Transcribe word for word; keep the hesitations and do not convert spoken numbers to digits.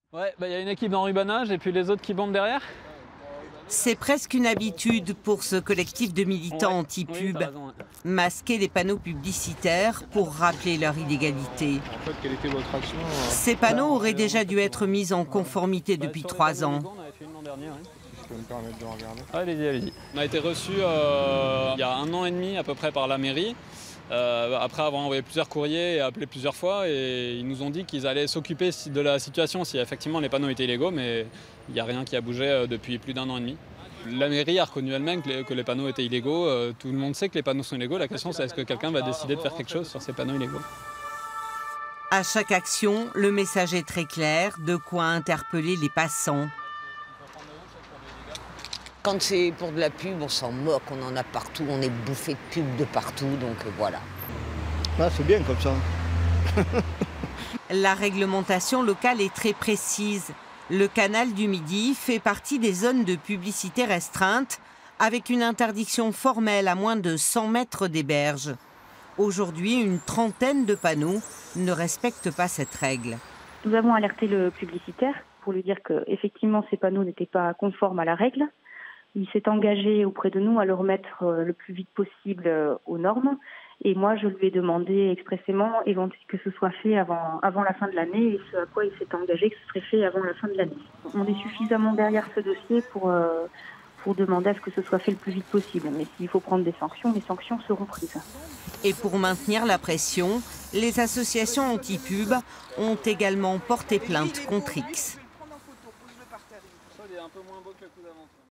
Ouais, bah, y a une équipe d'enrubanage et puis les autres qui bombent derrière. C'est presque une habitude pour ce collectif de militants Ouais. anti-pub. Oui, t'as raison, ouais. Masquer les panneaux publicitaires pour rappeler leur illégalité. En fait, quelle était votre action euh... Ces panneaux auraient déjà dû être mis en conformité depuis trois ans. On avait fait une l'an dernier, ouais. Je peux me permettre de regarder. Allez-y, allez-y. On a été reçus euh, il y a un an et demi à peu près par la mairie. Euh, après avoir envoyé plusieurs courriers et appelé plusieurs fois, et ils nous ont dit qu'ils allaient s'occuper de la situation si effectivement les panneaux étaient illégaux, mais il n'y a rien qui a bougé depuis plus d'un an et demi. La mairie a reconnu elle-même que, que les panneaux étaient illégaux. Euh, tout le monde sait que les panneaux sont illégaux. La question c'est est-ce que quelqu'un va décider de faire quelque chose sur ces panneaux illégaux. À chaque action, le message est très clair, de quoi interpeller les passants. Quand c'est pour de la pub, on s'en moque, on en a partout, on est bouffé de pub de partout, donc voilà. Ah, c'est bien comme ça. La réglementation locale est très précise. Le canal du Midi fait partie des zones de publicité restreinte, avec une interdiction formelle à moins de cent mètres des berges. Aujourd'hui, une trentaine de panneaux ne respectent pas cette règle. Nous avons alerté le publicitaire pour lui dire qu'effectivement ces panneaux n'étaient pas conformes à la règle. Il s'est engagé auprès de nous à le remettre le plus vite possible aux normes. Et moi, je lui ai demandé expressément que ce soit fait avant, avant la fin de l'année, et ce à quoi il s'est engagé que ce serait fait avant la fin de l'année. On est suffisamment derrière ce dossier pour, euh, pour demander à ce que ce soit fait le plus vite possible. Mais s'il faut prendre des sanctions, les sanctions seront prises. Et pour maintenir la pression, les associations anti-pub ont également porté plainte contre X.